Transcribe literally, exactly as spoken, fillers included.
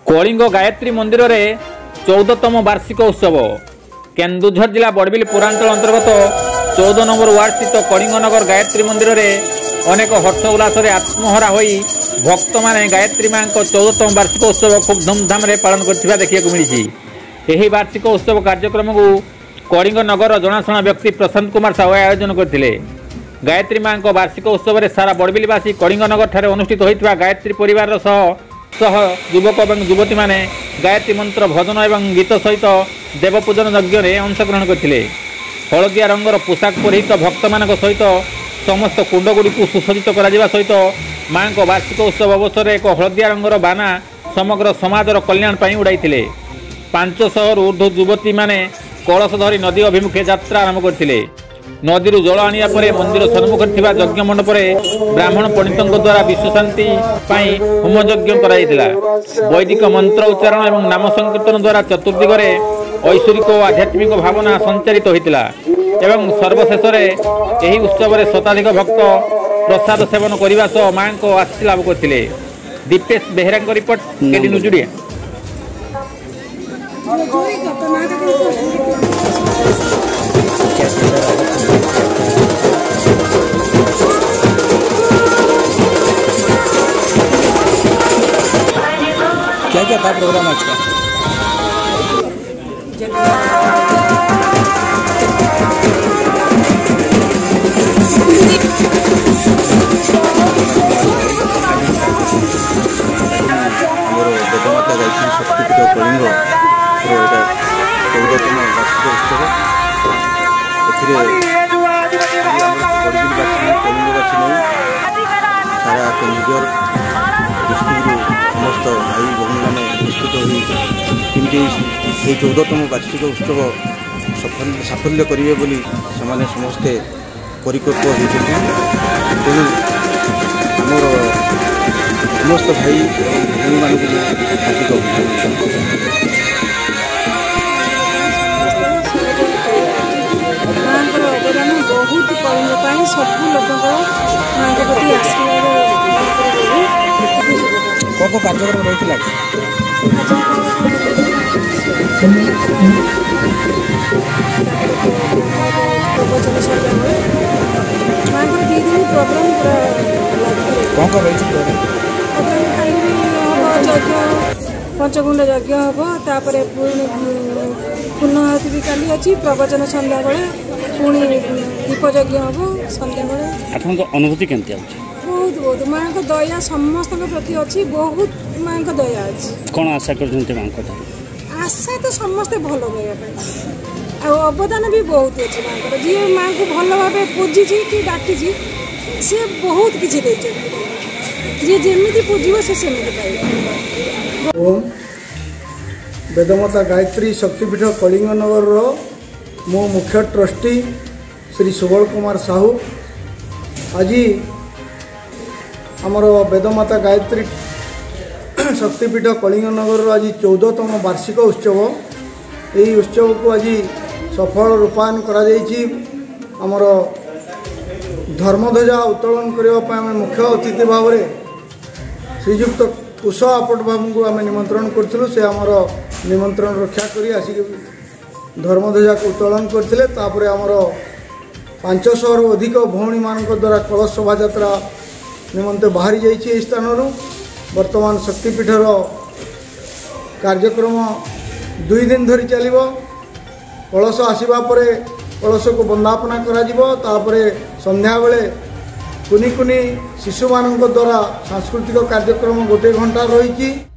कलिंग गायत्री मंदिर में चौदहतम वार्षिक उत्सव केन्दुझर जिला बड़बिल पुरांचल अंतर्गत चौदह नंबर वार्ड स्थित कलिंगनगर गायत्री मंदिर में अनेक हर्ष उल्लास आत्महरा हो भक्त माने गायत्री मां चौदहतम वार्षिक उत्सव खूब धूमधाम पालन करथिबा देखिବାକୁ मिली। यही वार्षिक उत्सव कार्यक्रम को कलिंगनगर जनाशुना व्यक्ति प्रशांत कुमार साहू आयोजन करथिले। गायत्री मां वार्षिक उत्सव में सारा बड़बिलवासी कलिंगनगर ठारे अनुष्ठित होइतिबा गायत्री परिवार सह सह युवक और युवती माने गायत्री मंत्र भजन और गीत सहित देवपूजन यज्ञ में अंशग्रहण करते। हलदिया रंगर पोशाक परिहित भक्त मान सहित समस्त कुंडगुड़ी को सुसज्जित करा सहित मां वार्षिक उत्सव अवसर एक हलदिया रंगर बाना समग्र समाजर कल्याण उड़ाई। पांचश ऊर्ध्व युवती माने कलश धरी नदी अभिमुखे यात्रा आरंभ करते। नदी जल आनिया परे मंदिर सम्मुख यज्ञ मंडप ब्राह्मण पंडितों द्वारा विश्व शांति होम यज्ञ कराइला। वैदिक मंत्र उच्चारण और नाम संकीर्तन द्वारा चतुर्दिगरे ऐश्वरिक और आध्यात्मिक भावना संचारित होता एवं सर्वशेष यही उत्सव शताधिक भक्त प्रसाद सेवन करने सह मां को आशीष लाभ करते। दीपेश बेहरा रिपोर्ट केडी नुजुड़िया। क्या क्या था प्रोग्राम आज का? मोर वेदमाता गायत्री शक्तिपीठ कलिंग चौदहतम वार्षिक उत्सव कलिंगवासी नहीं सारा केन्दुझर डिस्ट्रिक्ट समस्त भाई भौणी मैंने प्रस्तुत हो चौदहतम वार्षिक उत्सव सफल साफल्य करेंगे बोली से समस्ते परिकल्प होती। तेणु आमर समस्त भाई भौणी मान हार्दिक अभिनंदन। बहुत कलिंग सब लोक प्रति आशीर्वाद कौन कौन कार्यक्रम रही है? कौन कौन रही पंचकुंड यज्ञ हम तापर पुनःआहुति भी काली अच्छी प्रवचन संध्या बेले पुणी दीप यज्ञ हम संध्या बेले। आपन अनुभूति केमती आउची? बहुत बहुत मां को दया समस्त प्रति अच्छी बहुत मां को दया अच्छी। कौन आशा करते मां को? आशा तो समस्ते भल गया अवदान भी बहुत अच्छी मां को जी मां को भल भाव पूजी कि डाकी सी बहुत किसी जी जमी पूजिब से सेमती पाइब। ओम वेदमाता गायत्री शक्तिपीठ कलिंगनगर मो मुख्य ट्रस्टी श्री सुबल कुमार साहू आज आमर वेदमाता गायत्री शक्तिपीठ कलिंगनगर आज चौदहतम वार्षिक उत्सव यही उत्सव को आज सफल रूपायन कर धर्मध्वजा उत्तोलन करने मुख्य अतिथि भाव में श्रीजुक्त कुश आपट बाबू को आम निमंत्रण करूँ। से आमर निमंत्रण रक्षा कर आसिक धर्मध्वजा को उत्तोलन करते। आमर पांचश अधिक भौणी मान द्वारा कलश शोभा यात्रा निमंते बाहरी जाइए स्थान वर्तमान शक्तिपीठर कार्यक्रम दुई दिन धरी चलो। कलश आसवा पर कलश को वंदापना कर संध्या बेले कुनी कुनी शिशु मान द्वारा सांस्कृतिक कार्यक्रम गोटे घंटा रही।